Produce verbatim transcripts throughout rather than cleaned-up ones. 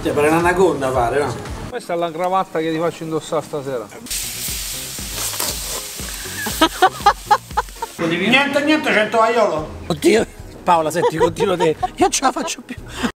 Cioè, per un'anaconda pare, no? Questa è la cravatta che ti faccio indossare stasera. Niente, niente, cento aiolo. Oddio, Paola, senti, continuo te. Io non ce la faccio più.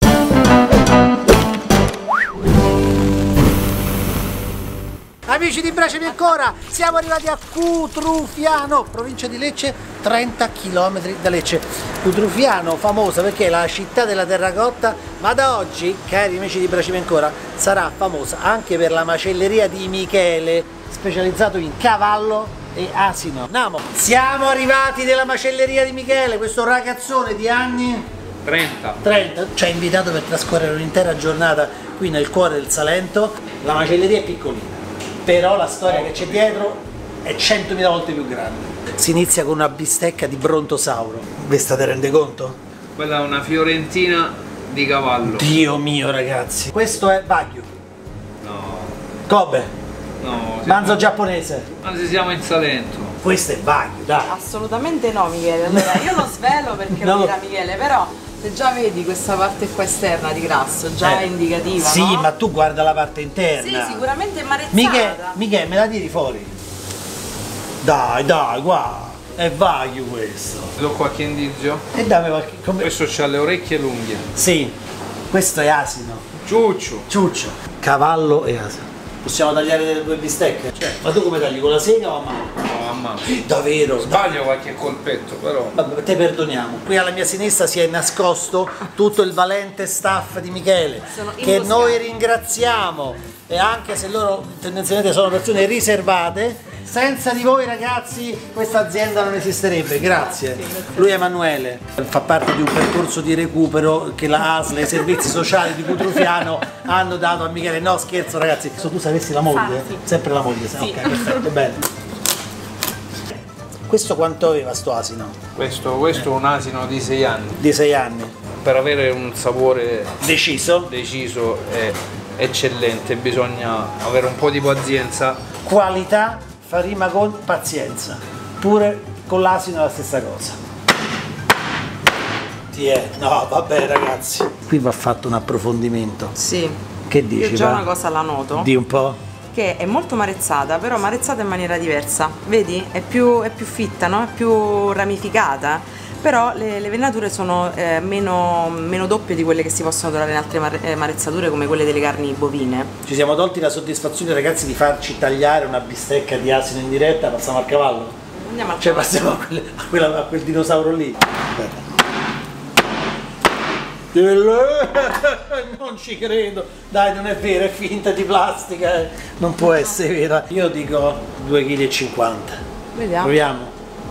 Amici di Bracemi ancora, siamo arrivati a Cutrufiano, provincia di Lecce, trenta chilometri da Lecce. Cutrufiano, famosa perché è la città della terracotta, ma da oggi, cari amici di Bracemi ancora, sarà famosa anche per la macelleria di Michele, specializzato in cavallo e asino. Andiamo. Siamo arrivati nella macelleria di Michele, questo ragazzone di anni trenta. trenta ci ha invitato per trascorrere un'intera giornata qui nel cuore del Salento. La macelleria è piccolina, però la storia che c'è dietro è centomila volte più grande. Si inizia con una bistecca di brontosauro. Questa te rende conto? Quella è una fiorentina di cavallo. Dio mio ragazzi. Questo è Wagyu. No. Kobe. No. Manzo giapponese. Ma se siamo in Salento. Questo è Wagyu, dai. Assolutamente no Michele. Allora io lo svelo perché No. lo dirà Michele, però se già vedi questa parte qua esterna di grasso, già Eh, è indicativa, Sì, no? ma tu guarda la parte interna. Sì, sicuramente marezzata. Michele, Michele, me la tiri fuori? Dai, dai, guarda. È Wagyu questo. Ti do qualche indizio? E dammi qualche... Come... Questo c'ha le orecchie lunghe. Sì, questo è asino. Ciuccio. Ciuccio. Cavallo e asino. Possiamo tagliare delle due bistecche? Certo. Ma tu come tagli? Con la sega o a mano? No, a mano. Davvero? Sbaglio qualche colpetto, però. Vabbè, te perdoniamo. Qui alla mia sinistra si è nascosto tutto il valente staff di Michele, Sono che imboscati. noi ringraziamo, e anche se loro tendenzialmente sono persone riservate, senza di voi ragazzi questa azienda non esisterebbe. Grazie. Lui è Emanuele, fa parte di un percorso di recupero che la A S L e i servizi sociali di Cutrufiano hanno dato a Michele. No, scherzo ragazzi, se tu sapessi la moglie, Sì. sempre la moglie, Sì. ok, perfetto, bene. Questo quanto aveva sto asino? Questo, questo è un asino di sei anni. Di sei anni. Per avere un sapore Deciso. deciso e eccellente bisogna avere un po' di pazienza. Qualità fa rima con pazienza. Pure con l'asino è la stessa cosa. Ti è. No, vabbè ragazzi. Qui va fatto un approfondimento. Sì. Che dici? Io già va? una cosa la noto. Di un po'? Che è molto marezzata, però marezzata in maniera diversa. Vedi? È più, è più fitta, no? È più ramificata. Però le, le venature sono eh, meno, meno doppie di quelle che si possono trovare in altre mare, eh, marezzature come quelle delle carni bovine. Ci siamo tolti la soddisfazione ragazzi di farci tagliare una bistecca di asino in diretta, passiamo al cavallo? Andiamo al Cioè cavallo. passiamo a, quelle- a quella- a quel dinosauro lì. Aspetta. Non ci credo, dai, non è vero, è finta di plastica, eh. Non può essere vera. Io dico due virgola cinquanta kg. Vediamo. Proviamo.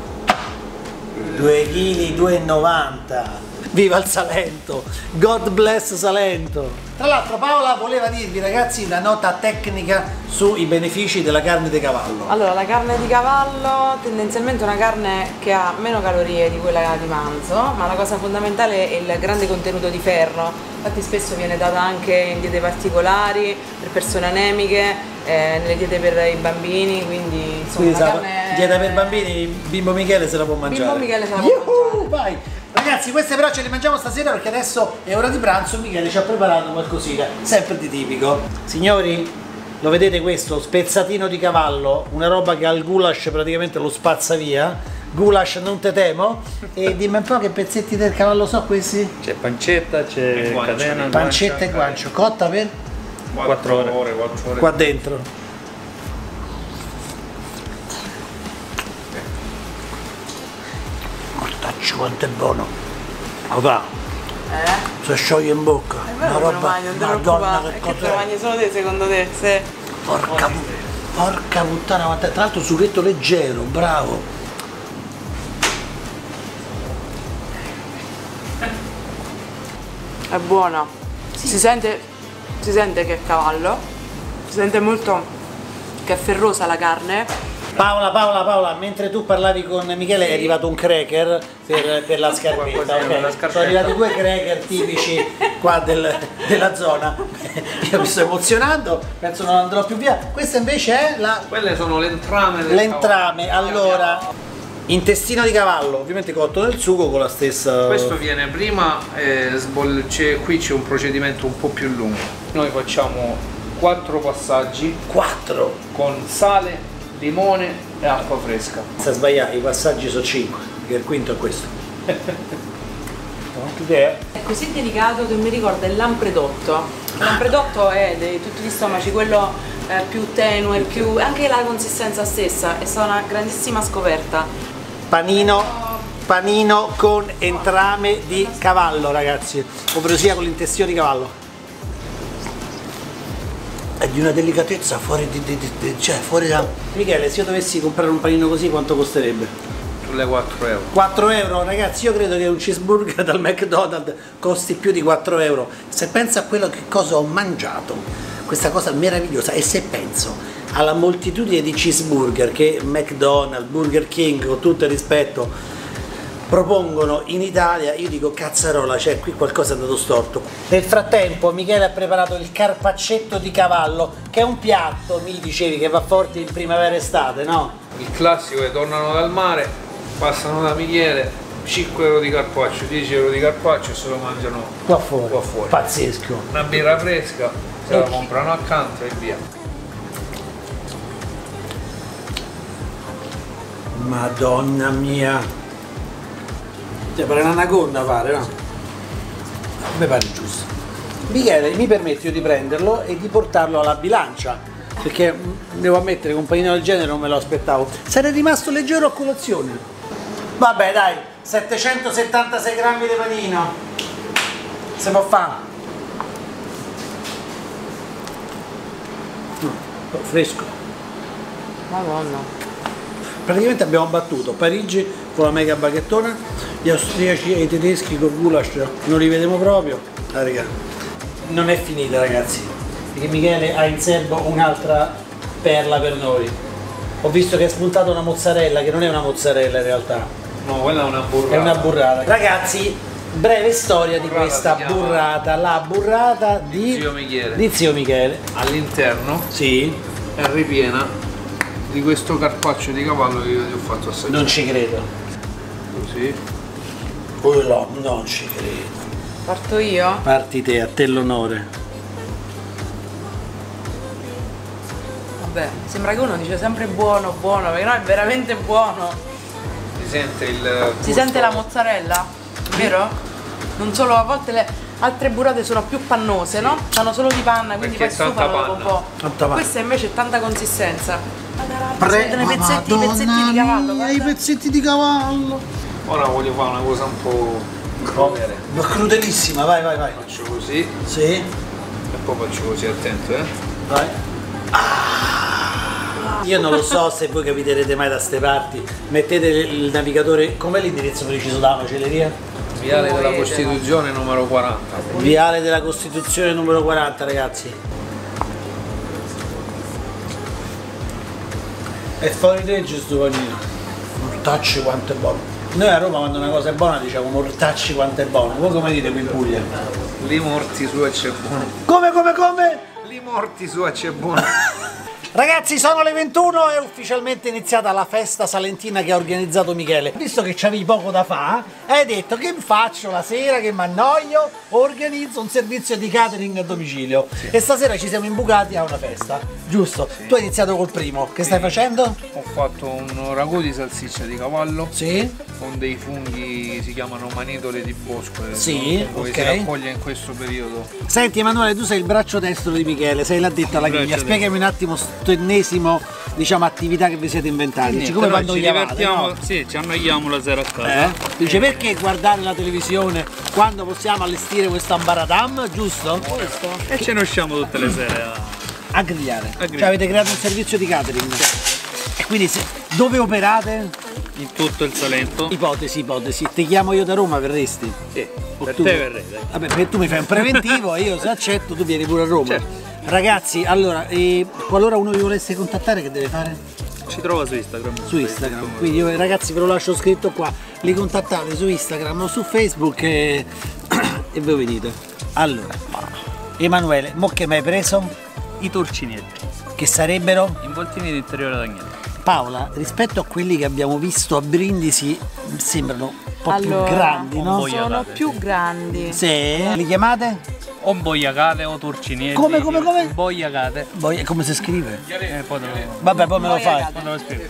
due chili, due virgola novanta. Viva il Salento! God bless Salento! Tra l'altro Paola voleva dirvi ragazzi una nota tecnica sui benefici della carne di cavallo. Allora, la carne di cavallo tendenzialmente è una carne che ha meno calorie di quella di manzo, ma la cosa fondamentale è il grande contenuto di ferro. Infatti spesso viene data anche in diete particolari, per persone anemiche, eh, nelle diete per i bambini, quindi insomma Quindi la sa, carne... dieta per bambini, bimbo Michele se la può mangiare. Bimbo Michele se la può Yuhu, mangiare. vai! Ragazzi, queste però ce le mangiamo stasera perché adesso è ora di pranzo, Michele ci ha preparato qualcosina, sempre di tipico. Signori, lo vedete questo? Spezzatino di cavallo, una roba che al goulash praticamente lo spazza via. Goulash non te temo. E dimmi un po' che pezzetti del cavallo so questi? C'è pancetta, c'è catena, Pancetta e guancio, cotta per quattro ore, quattro ore. qua dentro. Mortaccio quanto è buono. Lo fa, Eh? si scioglie in bocca. È Una vero che lo roba, mangi, non te madonna preoccupare, che è che te lo cos'è. mangi solo te secondo te, se... Porca, pu- porca puttana, quanto è- tra l'altro sughetto leggero, bravo. È buona, si sente, si sente che è cavallo, si sente molto che è ferrosa la carne. Paola, Paola, Paola, mentre tu parlavi con Michele è arrivato un cracker per, per la scarpetta, ok? per la scarpetta. Sono arrivati due cracker tipici qua del- della zona. Io mi sto emozionando, penso non andrò più via. Questa invece è la Quelle sono le entrame del l'entrame. cavallo. Allora, intestino di cavallo, ovviamente cotto nel sugo con la stessa... Questo viene prima, eh, sboll- c'è- qui c'è un procedimento un po' più lungo. Noi facciamo quattro passaggi. quattro? Con sale, limone e acqua fresca. Sta sbagliando, i passaggi sono cinque, perché il quinto è questo. È così delicato che mi ricorda il lampredotto. Il lampredotto è di tutti gli stomaci quello eh, più tenue, più... anche la consistenza stessa, è stata una grandissima scoperta. Panino, panino con entrame di cavallo, ragazzi, ovvero sia con l'intestino di cavallo. È di una delicatezza fuori di, di, di, di cioè fuori da... Michele, se io dovessi comprare un panino così quanto costerebbe? Sulle quattro euro. quattro euro, ragazzi, io credo che un cheeseburger dal McDonald's costi più di quattro euro. Se penso a quello che cosa ho mangiato, questa cosa meravigliosa, e se penso alla moltitudine di cheeseburger che McDonald's, Burger King, con tutto il rispetto, propongono in Italia, io dico cazzarola, cioè qui qualcosa è andato storto. Nel frattempo Michele ha preparato il carpaccetto di cavallo, che è un piatto, mi dicevi, che va forte in primavera e estate, no? Il classico è tornano dal mare, passano da Michele, cinque euro di carpaccio, dieci euro di carpaccio e se lo mangiano Qua fuori. qua fuori. Pazzesco. Una birra fresca, se la comprano accanto e via. Madonna mia. Cioè, pare un'anaconda pare, no? Mi pare giusto. Michele, mi permetto io di prenderlo e di portarlo alla bilancia, perché mh, devo ammettere che un panino del genere non me lo aspettavo. Sarei rimasto leggero a colazione. Vabbè dai, settecentosettantasei grammi di panino. Se può fare. No, fresco. Madonna. Praticamente abbiamo battuto Parigi con la mega baghettona, gli austriaci e i tedeschi col goulash non li vediamo proprio. Ah, raga, non è finita, ragazzi, perché Michele ha in serbo un'altra perla per noi. Ho visto che è spuntata una mozzarella, che non è una mozzarella in realtà. No, quella è una burrata. È una burrata. Ragazzi, breve storia di Burrata questa si chiama- burrata, la burrata di Zio Michele. di zio Michele. All'interno Sì, è ripiena di questo carpaccio di cavallo che io ti ho fatto assaggiare. non ci credo. Così. Oh no, non ci credo. Parto io? Parti te, a te l'onore. Vabbè, sembra che uno dice sempre buono, buono, perché no, è veramente buono. Si sente il Si sente la mozzarella, vero? Non solo, a volte le altre burrate sono più pannose, no? Hanno solo di panna, quindi Perché poi è tanta stufano dopo un po'. Tanta panna. Questa invece è tanta consistenza. Pre- Pre- i pezzetti, i pezzetti di cavallo, i guarda. pezzetti di cavallo. Ora voglio fare una cosa un po' crudele. Ma crudelissima, vai, vai, vai. Faccio così Sì, e poi faccio così, attento, eh. vai. Io non lo so se voi capiterete mai da ste parti. Mettete il navigatore, com'è l'indirizzo preciso da macelleria? Viale della Costituzione numero quaranta. Viale della Costituzione numero quaranta, ragazzi. È fuori legge sto panino. Mortacci quanto è buono. Noi a Roma quando una cosa è buona diciamo mortacci quanto è buono. Voi come dite qui in Puglia? Li morti su e c'è buono. Come, come, come? Li morti su e c'è buono. Ragazzi, sono le ventuno e è ufficialmente iniziata la festa salentina che ha organizzato Michele. Visto che c'avevi poco da fare, hai detto che faccio la sera che mi annoio, organizzo un servizio di catering a domicilio. Sì. E stasera ci siamo imbucati a una festa, giusto? Sì. Tu hai iniziato col primo, che sì. stai facendo? Ho fatto un ragù di salsiccia di cavallo. Sì. Con dei funghi, si chiamano manitole di bosco. Sì, no? Che ok. si raccoglie in questo periodo. Senti Emanuele, tu sei il braccio destro di Michele, sei l'addetto alla griglia. Spiegami un attimo sto ennesimo, diciamo, attività che vi siete inventati. Niente, come noi quando ci chiamate, divertiamo, no? sì, ci annoiamo la sera a casa. Eh? Dice perché guardare la televisione quando possiamo allestire questo ambaradam, giusto? Questo. E ce ne usciamo tutte le sere a, A grigliare. A grigliare. Cioè avete creato un servizio di catering. E quindi se, dove operate? in tutto il Salento. Ipotesi, ipotesi. Ti chiamo io da Roma, verresti? Sì, O per tu? te verrei. dai. Vabbè, perché tu mi fai un preventivo e io se accetto tu vieni pure a Roma. Certo. Ragazzi, allora, eh, qualora uno vi volesse contattare che deve fare? Ci trova su Instagram. Su Instagram, quindi io, ragazzi ve lo lascio scritto qua, li contattate su Instagram o su Facebook e, e voi venite. Allora, Emanuele, mo che mi hai preso? I torcinetti, Che sarebbero? involtini di interiore d'agnello. Paola, rispetto a quelli che abbiamo visto a Brindisi, sembrano un po' Allora, più grandi, no? Voglio- Sono Vogliate, più sì. grandi. Sì, li chiamate? O boiacate o turcinietti. Come, come, come? Boiacate. Poi come si scrive? Eh, poi te lo, Vabbè, poi me lo fai. poi te lo spiego.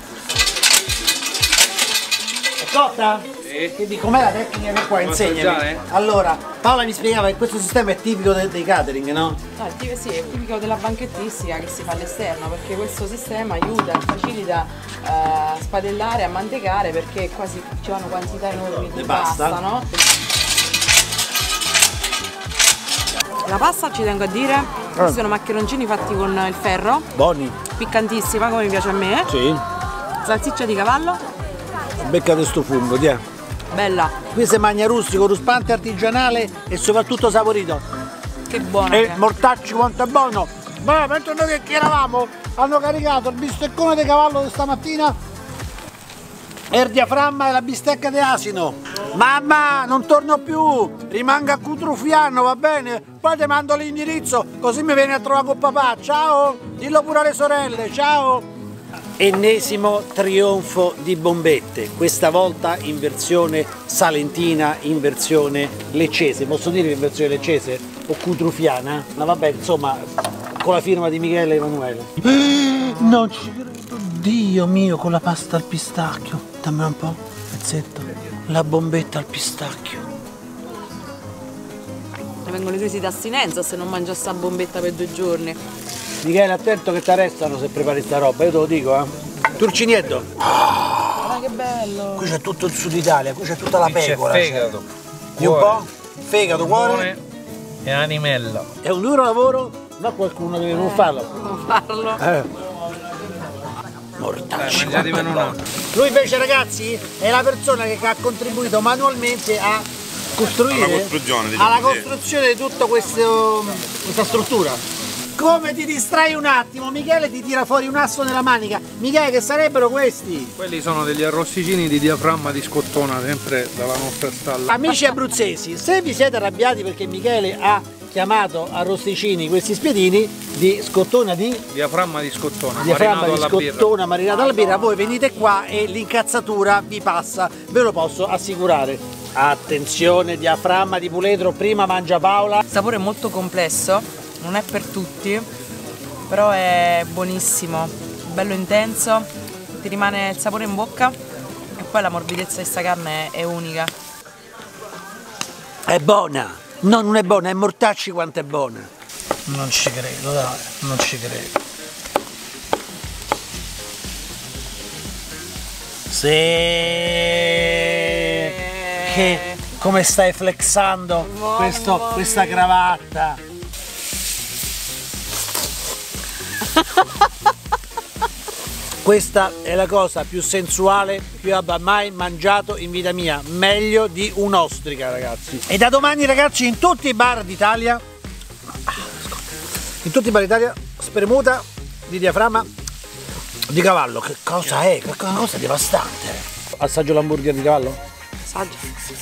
È cotta? Sì. Quindi com'è la tecnica che qua Posso insegnami? assaggiare? Allora, Paola mi spiegava che questo sistema è tipico de- dei catering, no? No, il tipico- sì, è tipico della banchettistica che si fa all'esterno, perché questo sistema aiuta, facilita eh, a spadellare, a mantecare, perché quasi ci vanno quantità enormi di Di pasta. pasta, no? La pasta, ci tengo a dire, questi sono maccheroncini fatti con il ferro, Buoni. piccantissima come piace a me, Sì. salsiccia di cavallo, Beccate sto fungo, ti è. bella, Qui si mangia rustico, ruspante, artigianale e soprattutto saporito. che buona. E che è. mortacci quanto è buono! Ma mentre noi che eravamo hanno caricato il bisteccone di cavallo di stamattina e il diaframma e la bistecca di asino. Mamma, non torno più, rimango a Cutrufiano, va bene? Poi ti mando l'indirizzo così mi vieni a trovare con papà. Ciao! Dillo pure alle sorelle, ciao! Ennesimo trionfo di bombette, questa volta in versione salentina, in versione leccese. Posso dire in versione leccese o cutrufiana? Ma vabbè, insomma, con la firma di Michele Emanuele. Non ci credo, Dio mio, con la pasta al pistacchio. Dammi un po', pezzetto. La bombetta al pistacchio. Mi vengono i crisi d'astinenza se non mangio sta bombetta per due giorni. Michele, attento che ti arrestano se prepari sta roba, io te lo dico, eh. Turcinietto. Guarda che bello! Qui c'è tutto il sud Italia, qui c'è tutta la Qui c'è pecora. fegato, Di un cuore, po'? Fegato, cuore. cuore e animella. È un duro lavoro, ma qualcuno deve non farlo. Non farlo. Eh. Dai, Mortacci. mangiate meno no. Lui invece, ragazzi, è la persona che ha contribuito manualmente a costruire Alla costruzione, diciamo alla così. costruzione di tutta questo- questa struttura. Come ti distrai un attimo, Michele ti tira fuori un asso nella manica. Michele, che sarebbero questi? Quelli sono degli arrosticini di diaframma di scottona, sempre dalla nostra stalla. Amici abruzzesi, se vi siete arrabbiati perché Michele ha chiamato arrosticini questi spiedini di scottona di Diaframma di scottona, diaframma marinato di alla birra. scottona marinata alla birra, voi venite qua e l'incazzatura vi passa, ve lo posso assicurare. Attenzione, diaframma di puledro, prima mangia Paola. Il sapore è molto complesso, non è per tutti, però è buonissimo, bello intenso, ti rimane il sapore in bocca e poi la morbidezza di sta carne è, è unica. È buona, no, non è buona, è mortacci quanto è buona. Non ci credo, dai, non ci credo. Sì, che come stai flexando Mamma questo, questa mia. cravatta. Questa è la cosa più sensuale che io abbia mai mangiato in vita mia, meglio di un'ostrica, ragazzi. E da domani, ragazzi, in tutti i bar d'Italia, in tutti i bar d'Italia, spremuta di diaframma di cavallo. Che cosa è? Che cosa, una cosa devastante. Assaggio l'hamburger di cavallo? Assaggio.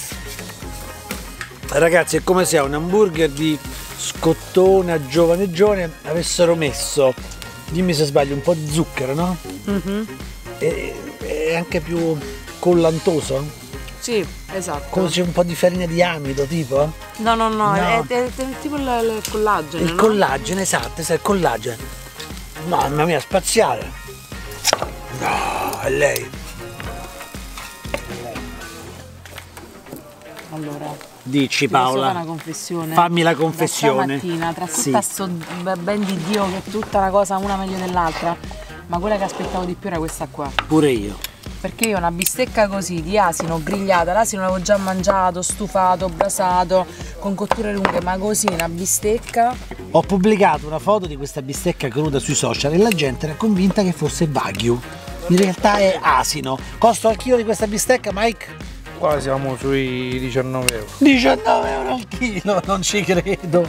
Ragazzi, è come se a un hamburger di scottona giovane giovane avessero messo, dimmi se sbaglio, un po' di zucchero, no? Mhm. E, è anche più collantoso, Sì, esatto. come se c'è un po' di farina di amido, tipo. No, no, no, No. È, è- è tipo il, il collagene, Il no? collagene, esatto, sai, il collagene. Mamma mia, spaziale. No, è lei. Allora, Dici ti posso fare Paola. una confessione? Fammi la confessione. Da stamattina, tra Sì. tutta sto ben di Dio che è tutta una cosa una meglio dell'altra, ma quella che aspettavo di più era questa qua. Pure io. Perché io una bistecca così di asino grigliata, l'asino l'avevo già mangiato, stufato, brasato, con cotture lunghe, ma così una bistecca. Ho pubblicato una foto di questa bistecca cruda sui social e la gente era convinta che fosse Wagyu. In realtà è asino. Costo al chilo di questa bistecca, Mike? Qua siamo sui diciannove euro. diciannove euro al chilo, non ci credo.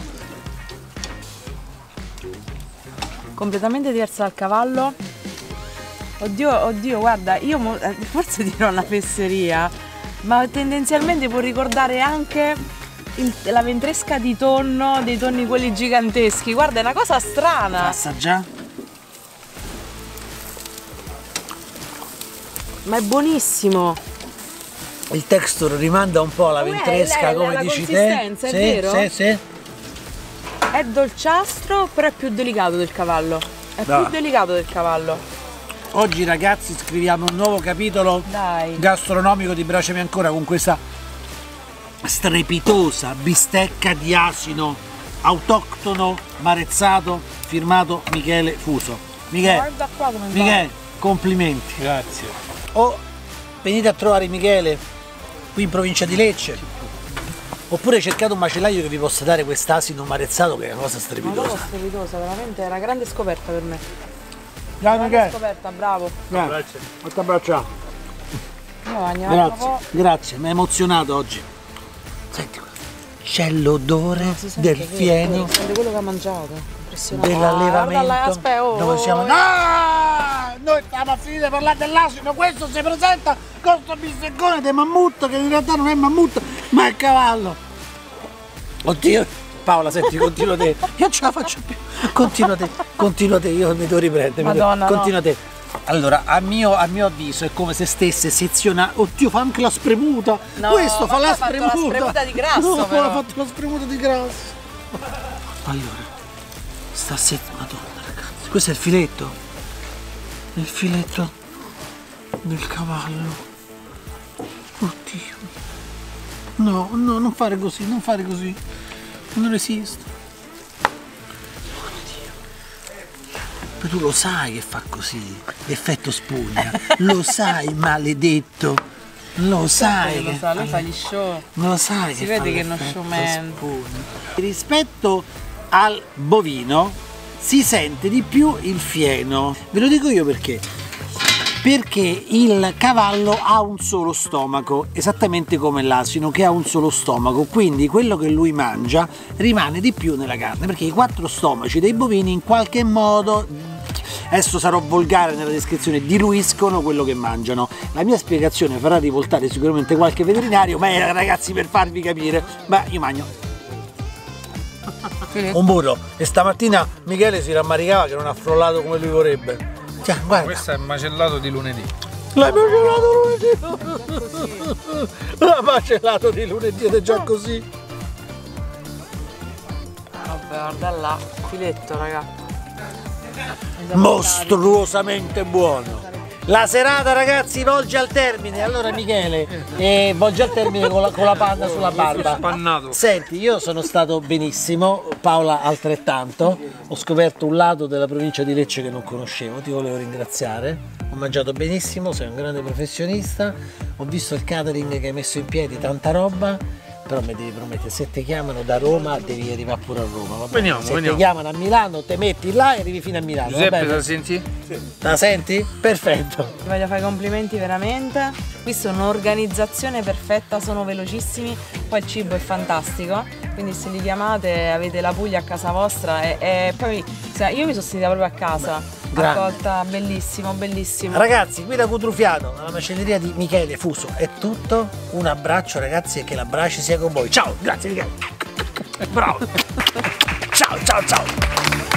Completamente diversa dal cavallo. Oddio, oddio, guarda, io mo- eh, forse dirò una fesseria, ma tendenzialmente può ricordare anche il- la ventresca di tonno, dei tonni quelli giganteschi. Guarda, è una cosa strana. Assaggia? Ma è buonissimo. Il texture rimanda un po' alla Eh, ventresca, la- la- come la dici te. consistenza, è Sì, vero? sì, sì. È dolciastro, però è più delicato del cavallo. È Dai. più delicato del cavallo. Oggi ragazzi scriviamo un nuovo capitolo Dai. gastronomico di Bracemi Ancora con questa strepitosa bistecca di asino autoctono marezzato firmato Michele Fuso. Michele, Guarda qua come va. Michele, complimenti. Grazie. O venite a trovare Michele qui in provincia di Lecce, oppure cercate un macellaio che vi possa dare quest'asino marezzato che è una cosa Una strepitosa. cosa strepitosa, veramente è una grande scoperta per me. Dai Grande Michele, scoperta, bravo. grazie. Ti abbracciamo. Io bagno un Grazie, po'. grazie, mi ha emozionato oggi. Senti qua, c'è l'odore Si sente del quello, fieno, si sente quello che ha mangiato. Impressionante. dell'allevamento. Ah, guarda là, aspetta, oh, dove siamo? oh, No! Noi stiamo a finire di parlare dell'asino, questo si presenta con questo bisteccone di mammut che in realtà non è mammut ma è cavallo. Oddio, Paola, senti, continua te. Io non ce la faccio più. Continua te, continua te, io mi devo riprendere. mi devo- Madonna, no. Continua te. Allora, a mio, a mio avviso è come se stesse sezionando. Oddio, fa anche la spremuta. No, Questo fa ma la qua ha fatto la spremuta. spremuta di grasso, No, però. ha fatto la spremuta di grasso. Allora, sta se... Madonna, ragazzi. Questo è il filetto. Il filetto del cavallo. Oddio. No, no, non fare così, non fare così. Non esiste. Ma tu lo sai che fa così, l'effetto spugna, lo sai maledetto, lo sai Lo che sa, lui fa- fa gli show. lo sai Si che vede fa che è uno l'effetto showman. spugna. Rispetto al bovino si sente di più il fieno, ve lo dico io perché. Perché il cavallo ha un solo stomaco, esattamente come l'asino che ha un solo stomaco, quindi quello che lui mangia rimane di più nella carne, perché i quattro stomaci dei bovini in qualche modo, adesso sarò volgare nella descrizione, diluiscono quello che mangiano. La mia spiegazione farà rivoltare sicuramente qualche veterinario, ma era ragazzi per farvi capire, ma io mangio un burro e stamattina Michele si rammaricava che non ha frollato come lui vorrebbe. Cioè, guarda. Questo è il macellato di lunedì. L'hai macellato lunedì! L'ha macellato di lunedì ed è già così! Vabbè, guarda là, filetto, raga. Mostruosamente buono! La serata ragazzi volge al termine, allora Michele eh, volge al termine con la, con la panna sulla barba. Spannato. Senti, io sono stato benissimo, Paola altrettanto, ho scoperto un lato della provincia di Lecce che non conoscevo, ti volevo ringraziare, ho mangiato benissimo, sei un grande professionista, ho visto il catering che hai messo in piedi, tanta roba, però mi devi promettere, se ti chiamano da Roma devi arrivare pure a Roma, va bene? Veniamo, Se veniamo. ti chiamano a Milano te metti là e arrivi fino a Milano, va Giuseppe, bene? te la senti? La senti? Perfetto. Ti voglio fare i complimenti veramente. Qui sono un'organizzazione perfetta, sono velocissimi, poi il cibo è fantastico, quindi se li chiamate avete la Puglia a casa vostra e, e poi se- io mi sono sentita proprio a casa, Grande. accolta, bellissimo, bellissimo. Ragazzi, qui da Cutrufiano, alla macelleria di Michele Fuso, è tutto. Un abbraccio ragazzi e che l'abbraccio sia con voi. Ciao, grazie Michele. Bravo. Ciao, ciao, ciao.